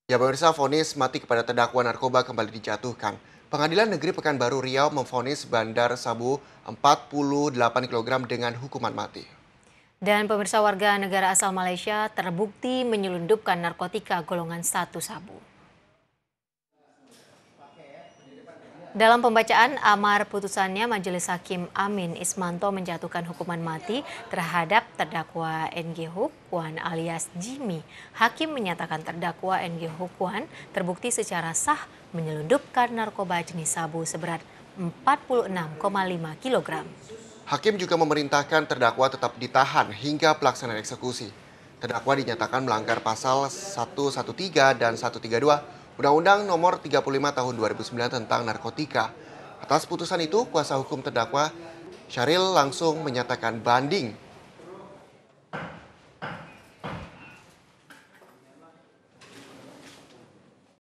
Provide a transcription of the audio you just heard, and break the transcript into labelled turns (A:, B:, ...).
A: Ya pemirsa, vonis mati kepada terdakwa narkoba kembali dijatuhkan. Pengadilan Negeri Pekanbaru Riau memvonis Bandar Sabu 48 kilogram dengan hukuman mati.
B: Dan pemirsa warga negara asal Malaysia terbukti menyelundupkan narkotika golongan 1 sabu. Dalam pembacaan amar putusannya, Majelis Hakim Amin Ismanto menjatuhkan hukuman mati terhadap terdakwa NG Hukwan alias Jimmy. Hakim menyatakan terdakwa NG Hukwan terbukti secara sah menyelundupkan narkoba jenis sabu seberat 46,5 kg.
A: Hakim juga memerintahkan terdakwa tetap ditahan hingga pelaksanaan eksekusi. Terdakwa dinyatakan melanggar pasal 113 dan 132 Undang-Undang Nomor 35 Tahun 2009 tentang narkotika. Atas putusan itu, kuasa hukum terdakwa Syahril langsung menyatakan banding